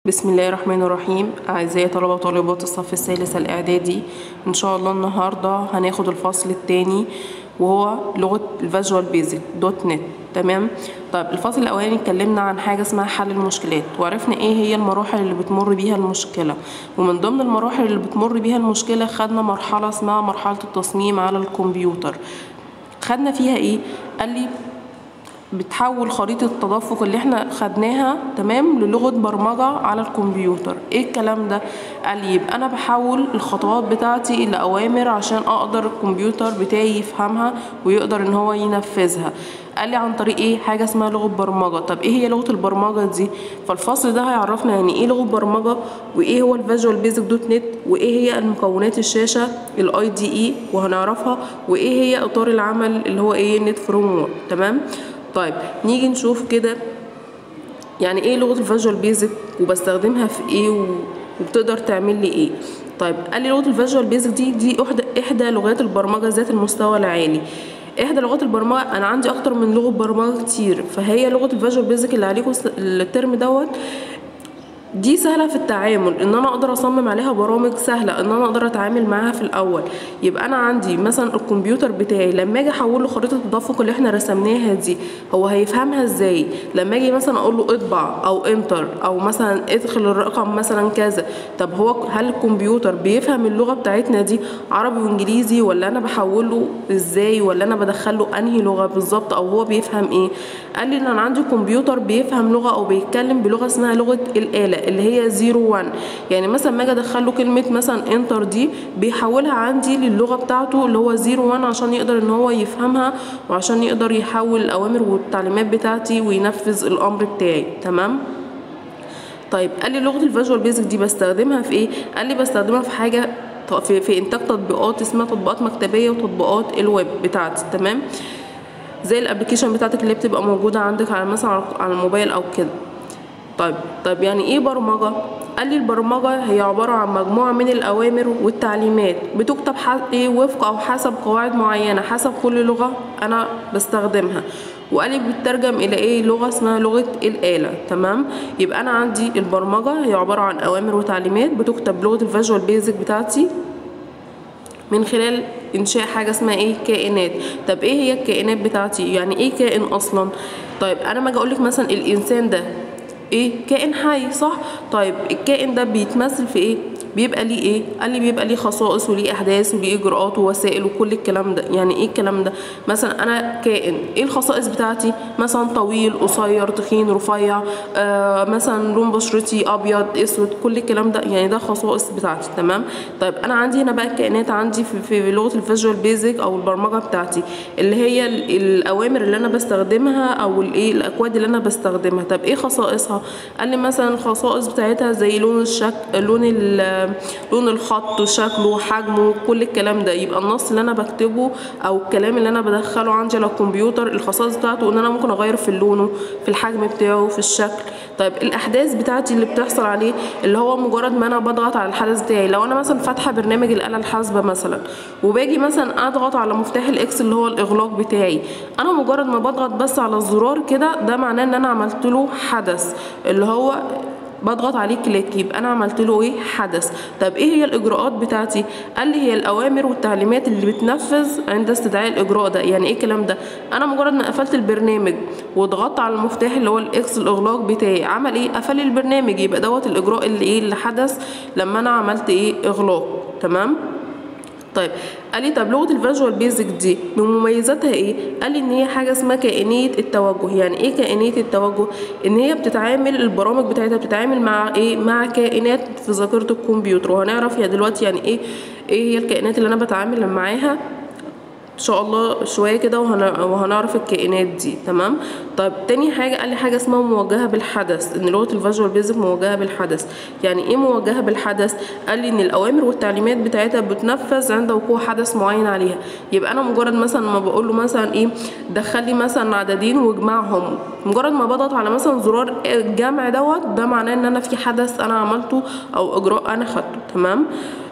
بسم الله الرحمن الرحيم. أعزائي طلبة وطالبات الصف الثالث الإعدادي، إن شاء الله النهاردة هناخد الفصل الثاني وهو لغة الفيجوال بيزك دوت نت. تمام. طيب الفصل الأولاني اتكلمنا عن حاجة اسمها حل المشكلات، وعرفنا إيه هي المراحل اللي بتمر بيها المشكلة، ومن ضمن المراحل اللي بتمر بيها المشكلة خدنا مرحلة اسمها مرحلة التصميم على الكمبيوتر. خدنا فيها إيه؟ قال لي بتحول خريطة التدفق اللي احنا خدناها تمام للغة برمجة على الكمبيوتر. ايه الكلام ده؟ قال لي يبقى انا بحول الخطوات بتاعتي لأوامر عشان اقدر الكمبيوتر بتاعي يفهمها ويقدر ان هو ينفذها. قال لي عن طريق ايه؟ حاجة اسمها لغة برمجة. طب ايه هي لغة البرمجة دي؟ فالفصل ده هيعرفنا يعني ايه لغة برمجة، وايه هو الفيجوال بيزك دوت نت، وايه هي المكونات الشاشة الاي دي اي وهنعرفها، وايه هي اطار العمل اللي هو ايه نت فريم ورك. تمام. طيب نيجي نشوف كده يعني ايه لغة الفيجوال بيزك وبستخدمها في ايه وبتقدر تعمل لي ايه. طيب قال لي لغة الفيجوال بيزك دي احدى لغات البرمجة ذات المستوى العالي. احدى لغات البرمجة، انا عندي اكتر من لغة برمجة كتير، فهي لغة الفيجوال بيزك اللي عليكم الترم دوت دي سهلة في التعامل، ان انا اقدر اصمم عليها برامج سهلة ان انا اقدر اتعامل معاها في الاول. يبقى انا عندي مثلا الكمبيوتر بتاعي لما اجي احول له خريطة التدفق اللي احنا رسمناها دي هو هيفهمها ازاي؟ لما اجي مثلا اقول له اطبع او انتر او مثلا ادخل الرقم مثلا كذا، طب هو هل الكمبيوتر بيفهم اللغة بتاعتنا دي عربي وانجليزي، ولا انا بحوله ازاي، ولا انا بدخله انهي لغة بالظبط، او هو بيفهم ايه؟ قال لي ان انا عندي كمبيوتر بيفهم لغة او بيتكلم بلغة اسمها لغة الآلة اللي هي 0 1. يعني مثلا ما اجي ادخل له كلمه مثلا انتر دي بيحولها عندي للغه بتاعته اللي هو 0 1 عشان يقدر ان هو يفهمها وعشان يقدر يحول الاوامر والتعليمات بتاعتي وينفذ الامر بتاعي. تمام. طيب قال لي لغه الفيجوال بيزك دي بستخدمها في ايه؟ قال لي بستخدمها في حاجه في انتاج تطبيقات اسمها تطبيقات مكتبيه وتطبيقات الويب بتاعتي. تمام. زي الابلكيشن بتاعتك اللي بتبقى موجوده عندك على مثلا على الموبايل او كده. طيب يعني ايه برمجة؟ قال لي البرمجة هي عبارة عن مجموعة من الأوامر والتعليمات بتكتب وفق أو حسب قواعد معينة حسب كل لغة أنا بستخدمها، وقال لي بتترجم إلى إيه؟ لغة اسمها لغة الآلة. تمام. يبقى أنا عندي البرمجة هي عبارة عن أوامر وتعليمات بتكتب بلغة الفيجوال بيزك بتاعتي من خلال إنشاء حاجة اسمها إيه؟ كائنات. طب إيه هي الكائنات بتاعتي؟ يعني إيه كائن أصلا؟ طيب أنا ما أجي أقولك مثلا الإنسان ده ايه؟ كائن حي، صح؟ طيب الكائن ده بيتمثل في ايه؟ بيبقى ليه ايه؟ قال لي بيبقى ليه خصائص وليه احداث وليه اجراءات ووسائل وكل الكلام ده. يعني ايه الكلام ده؟ مثلا انا كائن، ايه الخصائص بتاعتي؟ مثلا طويل، قصير، تخين، رفيع، مثلا لون بشرتي ابيض، اسود، كل الكلام ده يعني ده خصائص بتاعتي. تمام. طيب انا عندي هنا بقى الكائنات عندي في لغه الفيجوال بيزك او البرمجه بتاعتي اللي هي الاوامر اللي انا بستخدمها او الايه الاكواد اللي انا بستخدمها. طب ايه خصائصها؟ قال لي مثلا الخصائص بتاعتها زي لون الشكل، لون الخط وشكله وحجمه كل الكلام ده. يبقى النص اللي انا بكتبه او الكلام اللي انا بدخله عندي على الكمبيوتر الخصائص بتاعته ان انا ممكن اغير في لونه، في الحجم بتاعه، في الشكل. طيب الاحداث بتاعتي اللي بتحصل عليه اللي هو مجرد ما انا بضغط على الحدث بتاعي، لو انا مثلا فاتحه برنامج الآلة الحاسبة مثلا وباجي مثلا اضغط على مفتاح الاكس اللي هو الاغلاق بتاعي، انا مجرد ما بضغط بس على الزرار كده ده معناه ان انا عملت له حدث اللي هو بضغط عليه كليك، يبقى انا عملت له ايه؟ حدث. طب ايه هي الاجراءات بتاعتي؟ قال لي هي الاوامر والتعليمات اللي بتنفذ عند استدعاء الاجراء ده. يعني ايه الكلام ده؟ انا مجرد ما قفلت البرنامج وضغطت على المفتاح اللي هو الاكس الاغلاق بتاعي عمل ايه؟ قفل البرنامج، يبقى دوت الاجراء اللي ايه اللي حدث لما انا عملت ايه؟ اغلاق. تمام. طيب قال لي طب لغه الفيجوال بيزك دي من مميزاتها ايه؟ قال لي ان هي حاجه اسمها كائنيه التوجه. يعني ايه كائنيه التوجه؟ ان هي بتتعامل البرامج بتاعتها بتتعامل مع ايه؟ مع كائنات في ذاكره الكمبيوتر، وهنعرف يا دلوقتي يعني ايه هي الكائنات اللي انا بتعامل معاها ان شاء الله شويه كده وهنعرف الكائنات دي. تمام. طيب تاني حاجه قال لي حاجه اسمها موجهه بالحدث، ان لغه الفيجوال بيزك موجهه بالحدث. يعني ايه موجهه بالحدث؟ قال لي ان الاوامر والتعليمات بتاعتها بتنفذ عند وقوع حدث معين عليها. يبقى انا مجرد مثلا ما بقول له مثلا ايه؟ دخل لي مثلا عددين واجمعهم، مجرد ما بضغط على مثلا زرار الجمع دوت ده معناه ان انا في حدث انا عملته او اجراء انا خدته. تمام.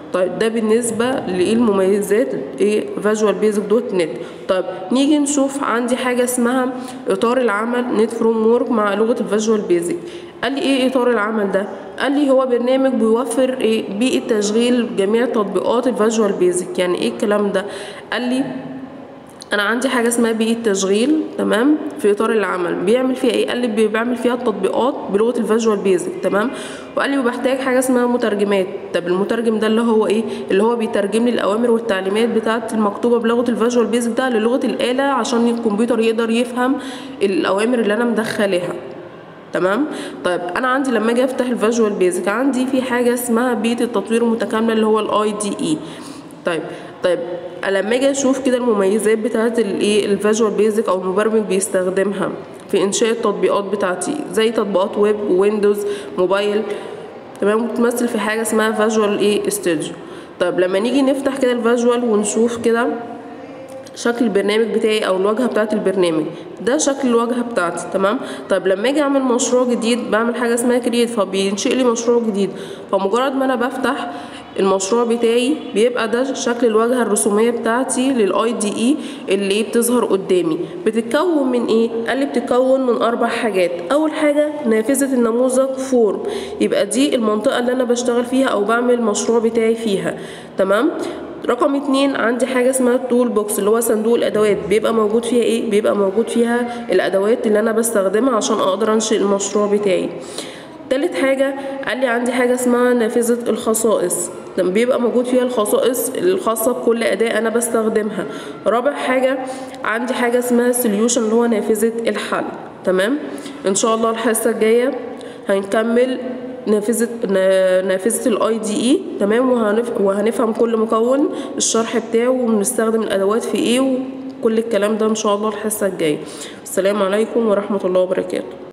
طيب ده بالنسبة للمميزات فيجوال بيزك دوت نت. طيب نيجي نشوف عندي حاجة اسمها إطار العمل نت فروم وورك مع لغة الفيجوال بيزك. قال لي ايه إطار العمل ده؟ قال لي هو برنامج بيوفر بيئة تشغيل جميع تطبيقات الفيجوال بيزك. يعني ايه الكلام ده؟ قال لي انا عندي حاجه اسمها بيئه تشغيل، تمام، في اطار العمل بيعمل فيها ايه؟ قال لي بعمل فيها التطبيقات بلغه الفيجوال بيزك، تمام. وقال لي وبحتاج حاجه اسمها مترجمات. طب المترجم ده اللي هو ايه؟ اللي هو بيترجم لي الاوامر والتعليمات بتاعه المكتوبه بلغه الفيجوال بيزك ده للغه الاله عشان الكمبيوتر يقدر يفهم الاوامر اللي انا مدخلاها، تمام. طيب انا عندي لما اجي افتح الفيجوال بيزك عندي في حاجه اسمها بيئه التطوير المتكامله اللي هو الاي دي اي. طيب لما اجي اشوف كده المميزات بتاعه الفيجوال بيزك او المبرمج بيستخدمها في انشاء التطبيقات بتاعتي زي تطبيقات ويب وويندوز موبايل، تمام، بتمثل في حاجه اسمها فيجوال ستوديو. طيب لما نيجي نفتح كده الفيجوال ونشوف كده شكل البرنامج بتاعي او الواجهه بتاعه البرنامج، ده شكل الواجهه بتاعتي، تمام. طيب لما اجي اعمل مشروع جديد بعمل حاجه اسمها كرييت، فبينشئ لي مشروع جديد. فمجرد ما انا بفتح المشروع بتاعي بيبقى ده شكل الواجهه الرسوميه بتاعتي للاي دي اي اللي بتظهر قدامي. بتتكون من ايه؟ قال لي بتتكون من 4 حاجات. اول حاجه نافذه النموذج فورم، يبقى دي المنطقه اللي انا بشتغل فيها او بعمل المشروع بتاعي فيها، تمام. رقم 2 عندي حاجه اسمها التول بوكس اللي هو صندوق الادوات، بيبقى موجود فيها ايه؟ بيبقى موجود فيها الادوات اللي انا بستخدمها عشان اقدر انشئ المشروع بتاعي. تالت حاجه قال لي عندي حاجه اسمها نافذه الخصائص، بيبقى موجود فيها الخصائص الخاصه بكل اداه انا بستخدمها. رابع حاجه عندي حاجه اسمها سوليوشن اللي هو نافذه الحل، تمام. ان شاء الله الحصه الجايه هنكمل نافذه الاي دي اي، تمام، وهنفهم كل مكون الشرح بتاعه وبنستخدم الادوات في ايه وكل الكلام ده ان شاء الله الحصه الجايه. السلام عليكم ورحمه الله وبركاته.